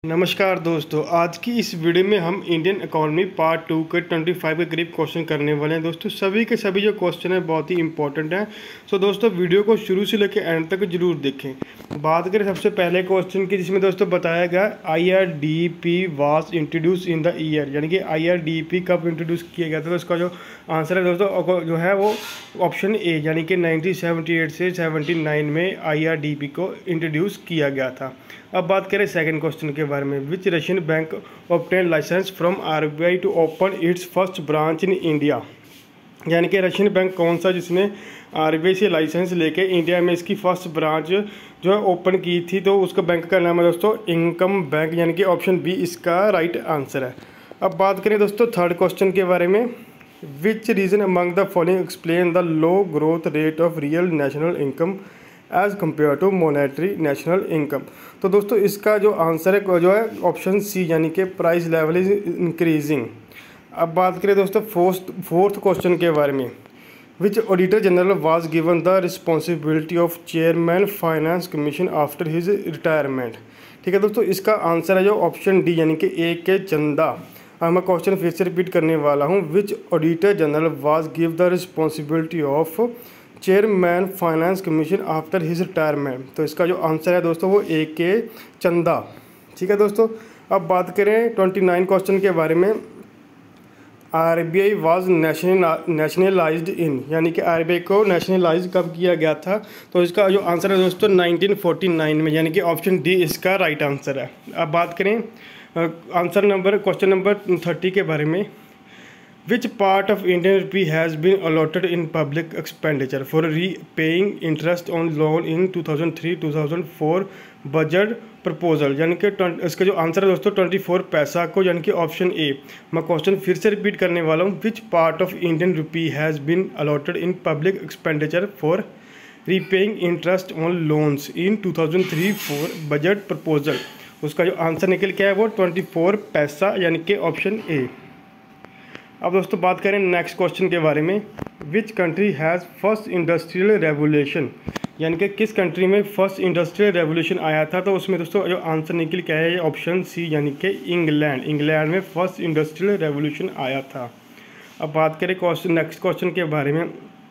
नमस्कार दोस्तों, आज की इस वीडियो में हम इंडियन इकोनॉमी पार्ट 2 के 25 के करीब क्वेश्चन करने वाले हैं। दोस्तों सभी के सभी जो क्वेश्चन है बहुत ही इंपॉर्टेंट हैं। सो दोस्तों वीडियो को शुरू से लेकर एंड तक जरूर देखें। बात करें सबसे पहले क्वेश्चन की, जिसमें दोस्तों बताया गया IRDP was introduced in the year, यानी कि IRDP कब इंट्रोड्यूस किया गया था। तो इसका जो आंसर है दोस्तों जो है वो ऑप्शन ए, यानी कि 1978 से 79 में IRDP को इंट्रोड्यूस किया गया था। अब बात करें सेकंड क्वेश्चन के बारे में, which Russian bank obtain licence from RBI to open its first branch in India, यानी कि रशियन बैंक कौन सा जिसने RBI से लाइसेंस लेके इंडिया में इसकी फर्स्ट ब्रांच जो है ओपन की थी। तो उसका बैंक का नाम है दोस्तों इनकम बैंक, यानी कि ऑप्शन बी इसका राइट आंसर है। अब बात करें दोस्तों थर्ड क्वेश्चन के बारे में, which reason among the following explain the low growth rate of real national income as compare to monetary national income. तो दोस्तों इसका जो आंसर है जो है ऑप्शन सी, यानी कि प्राइस लेवल इज इंक्रीजिंग। अब बात करें दोस्तों फोर्थ क्वेश्चन के बारे में, which auditor general was given the responsibility of chairman finance commission after his retirement. ठीक है दोस्तों, इसका आंसर है जो ऑप्शन डी, यानी कि ए के चंदा। अब मैं क्वेश्चन फिर से रिपीट करने वाला हूँ, which auditor general was give the responsibility of chairman finance commission after his retirement. तो इसका जो आंसर है दोस्तों वो ए के चंदा। ठीक है दोस्तों, अब बात करें 29 क्वेश्चन के बारे में, RBI वाज नेशनलाइज्ड इन, यानी कि RBI को नेशनलाइज कब किया गया था। तो इसका जो आंसर है दोस्तों 1949 में, यानी कि ऑप्शन डी इसका राइट आंसर है। अब बात करें क्वेश्चन नंबर 30 के बारे में, Which part of Indian rupee has been allotted in public expenditure for repaying interest on loan in 2003-2004 budget proposal, यानी कि इसका जो आंसर है दोस्तों 24 पैसा को, यानी कि ऑप्शन ए। मैं क्वेश्चन फिर से रिपीट करने वाला हूँ, which part of Indian rupee has been allotted in public expenditure for repaying interest on loans in 2003-04 budget proposal. उसका जो आंसर निकल के है वो 24 पैसा, यानी कि ऑप्शन ए। अब दोस्तों बात करें नेक्स्ट क्वेश्चन के बारे में, which country has first industrial revolution, यानी कि किस कंट्री में फर्स्ट इंडस्ट्रियल रेवोल्यूशन आया था। तो उसमें दोस्तों जो आंसर निकल के है ऑप्शन सी, यानी कि इंग्लैंड में फर्स्ट इंडस्ट्रियल रेवोल्यूशन आया था। अब बात करें नेक्स्ट क्वेश्चन के बारे में,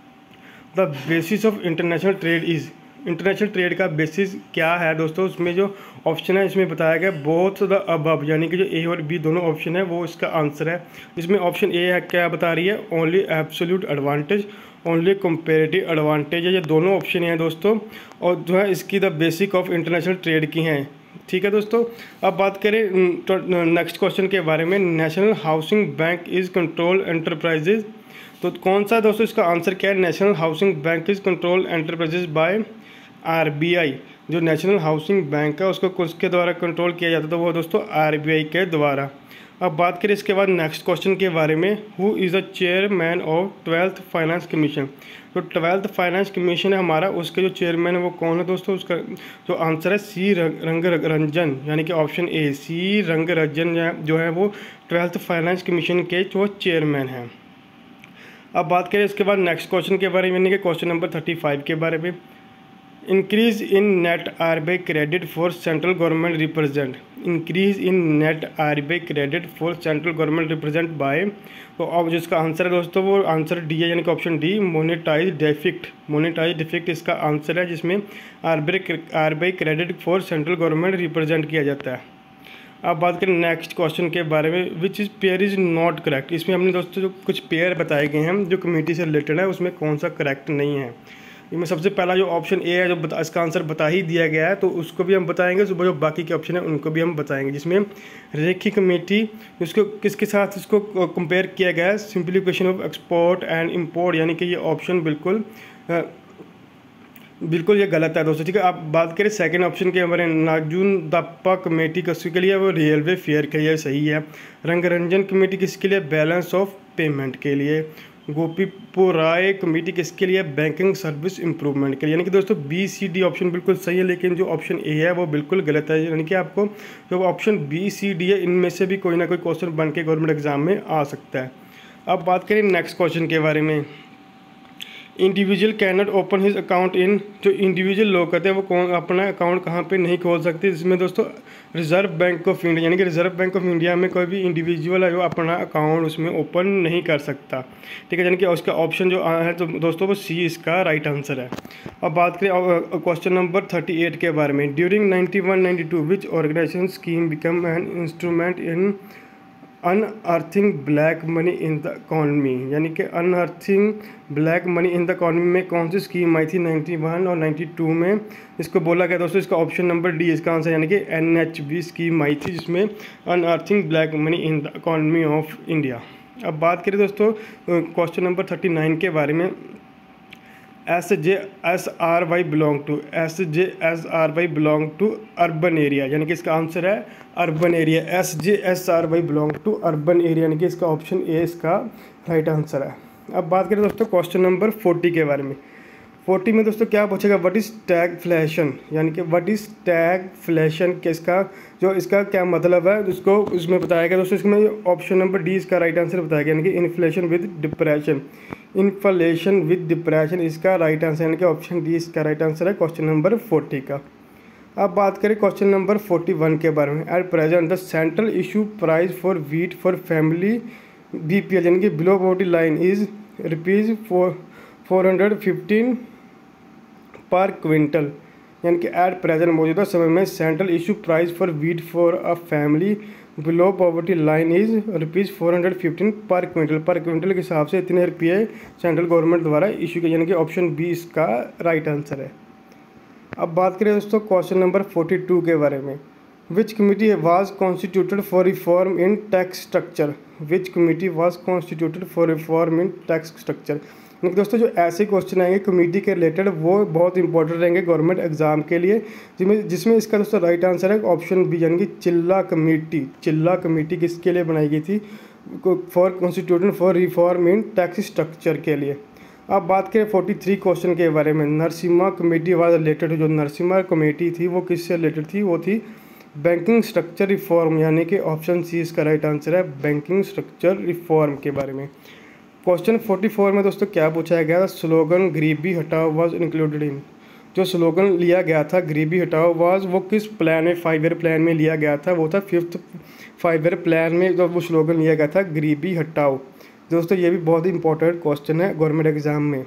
the basis of international trade is, international trade का बेसिस क्या है दोस्तों। उसमें जो ऑप्शन है इसमें बताया गया बोथ द अबव, यानी कि जो ए और बी दोनों ऑप्शन है वो इसका आंसर है। इसमें ऑप्शन ए है क्या बता रही है, only absolute advantage, only comparative advantage है। ये दोनों ऑप्शन हैं दोस्तों, और जो है इसकी the basic of international trade की हैं। ठीक है दोस्तों, अब बात करें नेक्स्ट क्वेश्चन के बारे में, national housing bank is control enterprises. तो कौन सा दोस्तों इसका आंसर क्या है, national housing bank is control enterprises by RBI। जो नेशनल हाउसिंग बैंक है उसको किसके द्वारा कंट्रोल किया जाता है, तो वो दोस्तों RBI के द्वारा। अब बात करें इसके बाद नेक्स्ट क्वेश्चन के बारे में, who is the chairman of 12th finance commission. तो 12th फाइनेंस कमीशन है हमारा, उसके जो चेयरमैन है वो कौन है दोस्तों। उसका जो आंसर है सी रंगरंजन, यानी कि ऑप्शन ए सी रंगरंजन जो है वो 12th फाइनेंस कमीशन के जो चेयरमैन हैं। अब बात करें इसके बाद नेक्स्ट क्वेश्चन के बारे में, यानी कि क्वेश्चन नंबर 35 के बारे में, increase in net RBI credit for central government represent, increase in net RBI credit for central government represent by. तो अब जिसका आंसर है दोस्तों वो आंसर डी है, यानी कि ऑप्शन डी मोनेटाइज डिफिक्ट इसका आंसर है, जिसमें RBI credit for central government represent किया जाता है। अब बात करें नेक्स्ट क्वेश्चन के बारे में, which is pair is not correct. इसमें हमने दोस्तों जो कुछ पेयर बताए गए हैं जो कमेटी से रिलेटेड है, उसमें कौन सा करेक्ट नहीं है। इसमें सबसे पहला जो ऑप्शन ए है जो इसका आंसर बता ही दिया गया है, तो उसको भी हम बताएंगे। सुबह जो बाकी के ऑप्शन है उनको भी हम बताएंगे, जिसमें रेखी कमेटी उसको किसके साथ इसको कंपेयर किया गया है, simplification of export and import, यानी कि ये ऑप्शन बिल्कुल ये गलत है दोस्तों। ठीक है, आप बात करें सेकंड ऑप्शन के बारे में, नाजुन दाप्पा कमेटी किसके लिए, वो रेलवे फेयर के लिए सही है। रंगरंजन कमेटी किसके लिए, बैलेंस ऑफ पेमेंट के लिए। गोपीपुराय कमेटी किसके लिए, बैंकिंग सर्विस इंप्रूवमेंट के लिए। यानी कि दोस्तों BCD ऑप्शन बिल्कुल सही है, लेकिन जो ऑप्शन ए है वो बिल्कुल गलत है। यानी कि आपको जो ऑप्शन BCD है इनमें से भी कोई ना कोई क्वेश्चन बन के गवर्नमेंट एग्जाम में आ सकता है। अब बात करें नेक्स्ट क्वेश्चन के बारे में, individual can not open his account in, जो इंडिविजुअल लोग कहते हैं वो कौन अपना अकाउंट कहाँ पे नहीं खोल सकते, जिसमें दोस्तों रिजर्व बैंक ऑफ इंडिया, यानी कि रिजर्व बैंक ऑफ इंडिया में कोई भी इंडिविजुअल है जो अपना अकाउंट उसमें ओपन नहीं कर सकता। ठीक है, यानी कि उसका ऑप्शन जो है तो दोस्तों वो सी इसका राइट आंसर है। अब बात करें क्वेश्चन नंबर 38 के बारे में। During 91-92 which organization scheme become an instrument in unearthing black money in the economy, यानी कि unearthing black money in the economy में कौन सी स्कीम आई थी 91 और 92 में, इसको बोला गया दोस्तों। इसका ऑप्शन नंबर डी इसका आंसर, यानी कि NHB स्कीम आई थी जिसमें unearthing black money in the economy of India. अब बात करें दोस्तों क्वेश्चन नंबर 39 के बारे में। SJSRY belong to urban area, यानी कि इसका आंसर है urban area. SJSRY belong to urban area, यानी कि इसका ऑप्शन ए इसका राइट आंसर है। अब बात करें दोस्तों क्वेश्चन नंबर 40 के बारे में। 40 में दोस्तों क्या पूछेगा, व्हाट इज़ टैगफ्लेशन, यानी कि व्हाट इज़ टैगफ्लेशन के इसका जो इसका क्या मतलब है उसको उसमें बताया गया दोस्तों। इसमें ऑप्शन नंबर डी इसका राइट आंसर बताया गया, यानी कि inflation with depression. Inflation with depression इसका राइट आंसर, यानी कि ऑप्शन डी इसका राइट आंसर है क्वेश्चन नंबर 40 का। अब बात करें क्वेश्चन नंबर 41 के बारे में। At present the central issue price for wheat for family BPL, यानी कि below poverty line is ₹415 per quintal, यानी कि एट प्रेजेंट मौजूदा समय में central issue price for wheat for a family below poverty line is ₹415 per quintal के हिसाब से इतने रुपये सेंट्रल गवर्नमेंट द्वारा इशू किए, यानी कि ऑप्शन बी इसका राइट आंसर है। अब बात करें दोस्तों क्वेश्चन नंबर 42 के बारे में। Which committee was constituted for reform in tax structure, which committee was constituted for reform in tax structure. दोस्तों जो ऐसे क्वेश्चन आएंगे कमेटी के रिलेटेड वो बहुत इंपॉर्टेंट रहेंगे गवर्नमेंट एग्जाम के लिए, जिसमें इसका दोस्तों राइट आंसर है ऑप्शन बी, यानी कि चिल्ला कमेटी। चिल्ला कमेटी किसके लिए बनाई गई थी, for constituted for reform in tax structure के लिए। अब बात करें 43 क्वेश्चन के बारे में। नरसिम्हा कमेटी वाज रिलेटेड, जो नरसिम्हा कमेटी थी वो किससे रिलेटेड थी, वो थी बैंकिंग स्ट्रक्चर रिफॉर्म, यानी कि ऑप्शन सी इसका राइट आंसर है बैंकिंग स्ट्रक्चर रिफॉर्म के बारे में। क्वेश्चन 44 में दोस्तों क्या पूछा गया, स्लोगन गरीबी हटाओ वाज इंक्लूडेड इन, जो स्लोगन लिया गया था गरीबी हटाओ वाज वो किस प्लान में 5 ईयर प्लान में लिया गया था, वो था 5th 5 ईयर प्लान में जो वो स्लोगन लिया गया था गरीबी हटाओ। दोस्तों ये भी बहुत ही इंपॉर्टेंट क्वेश्चन है गवर्नमेंट एग्जाम में।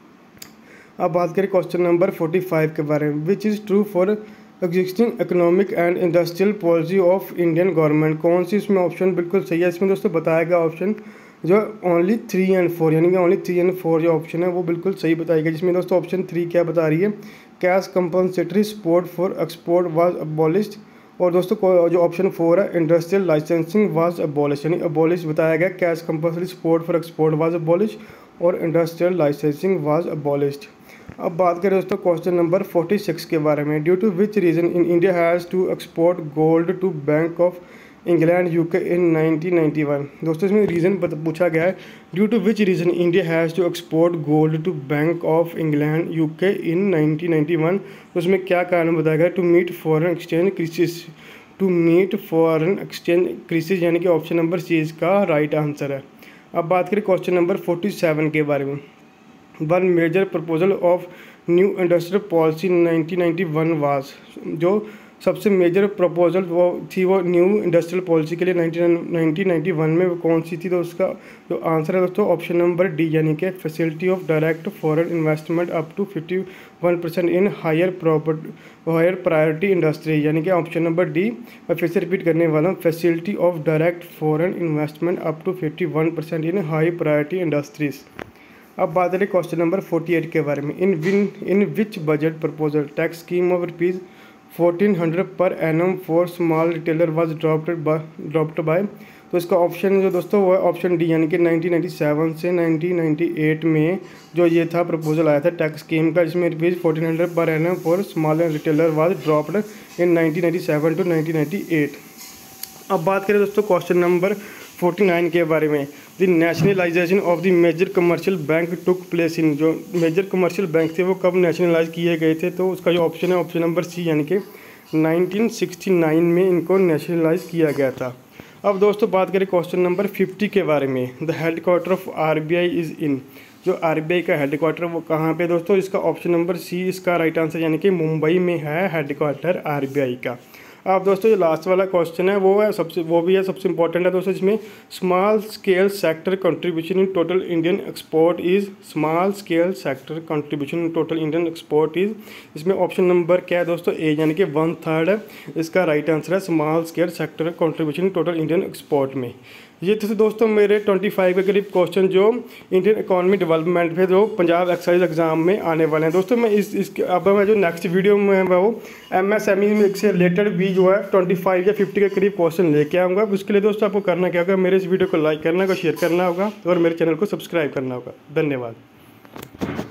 अब बात करें क्वेश्चन नंबर 45 के बारे में। Which is true for existing economic and industrial policy of Indian government, कौन सी इसमें ऑप्शन बिल्कुल सही है। इसमें दोस्तों बताया गया ऑप्शन जो ओनली 3 और 4, यानी कि ओनली 3 और 4 जो ऑप्शन है वो बिल्कुल सही बताई गई। जिसमें दोस्तों ऑप्शन 3 क्या बता रही है, cash compensatory support for export was abolished, और दोस्तों जो ऑप्शन 4 है इंडस्ट्रियल लाइसेंसिंग वाज अबॉलिश, यानी अबॉलिश बताया गया, cash compensatory support for export was abolish और इंडस्ट्रियल लाइसेंसिंग वाज अबॉलिश्ड। अब बात करें दोस्तों क्वेश्चन नंबर 46 के बारे में। Due to which reason in India has to export gold to Bank of England UK इन 1991। दोस्तों इसमें रीज़न पूछा गया है, due to which reason India has to export gold to Bank of England UK इन 1991। तो उसमें क्या कारण बताया गया, to meet foreign exchange crisis, to meet foreign exchange crisis, यानी कि ऑप्शन नंबर सी इसका राइट आंसर है। अब बात करें क्वेश्चन नंबर 47 के बारे में। One major proposal of new industrial policy 1991 was, जो सबसे मेजर प्रपोजल वो थी वो न्यू इंडस्ट्रियल पॉलिसी के लिए 1991 में वो कौन सी थी, तो उसका जो आंसर है दोस्तों ऑप्शन नंबर डी, यानी कि facility of direct foreign investment up to 51% in higher priority industry, यानी कि ऑप्शन नंबर डी। मैं फिर से रिपीट करने वाला हूँ, facility of direct foreign investment up to 51% in high priority industries. अब बात करें क्वेश्चन नंबर 48 के बारे में। In which budget proposal tax scheme of ₹1400 per annum for small retailer was dropped by, तो इसका ऑप्शन जो दोस्तों वो है ऑप्शन डी, यानी कि 1997 से 1998 में जो ये था प्रपोजल आया था टैक्स स्कीम का, जिसमें ₹1400 per annum for small retailer was dropped in 1997 to 1998। अब बात करें दोस्तों क्वेश्चन नंबर 49 के बारे में। The nationalization of the major commercial bank took place in, जो मेजर कमर्शियल बैंक थे वो कब नेशनलाइज किए गए थे, तो उसका जो ऑप्शन है ऑप्शन नंबर सी, यानी कि 1969 में इनको नेशनलाइज किया गया था। अब दोस्तों बात करें क्वेश्चन नंबर 50 के बारे में। The headquarter of RBI is in, जो RBI का हेडक्वार्टर वो कहाँ पे दोस्तों, इसका ऑप्शन नंबर सी इसका राइट आंसर, यानी कि मुंबई में है हेडक्वार्टर RBI का। अब दोस्तों जो लास्ट वाला क्वेश्चन है वो भी है सबसे इंपॉर्टेंट है दोस्तों, जिसमें small scale sector contribution in total Indian export is, small scale sector contribution in total Indian export is, इसमें ऑप्शन नंबर क्या है दोस्तों, ए यानी कि 1/3 है, इसका राइट आंसर है small scale sector contribution in total Indian export में। ये थे दोस्तों मेरे 25 के करीब क्वेश्चन जो इंडियन इकोनॉमी डेवलपमेंट पे जो पंजाब एक्साइज एग्जाम में आने वाले हैं दोस्तों। मैं अब मैं जो नेक्स्ट वीडियो में वो MSME से रिलेटेड भी जो है 25 या 50 के करीब क्वेश्चन लेके आऊँगा। उसके लिए दोस्तों आपको करना क्या होगा, मेरे इस वीडियो को लाइक करना होगा, शेयर करना होगा और मेरे चैनल को सब्सक्राइब करना होगा। धन्यवाद।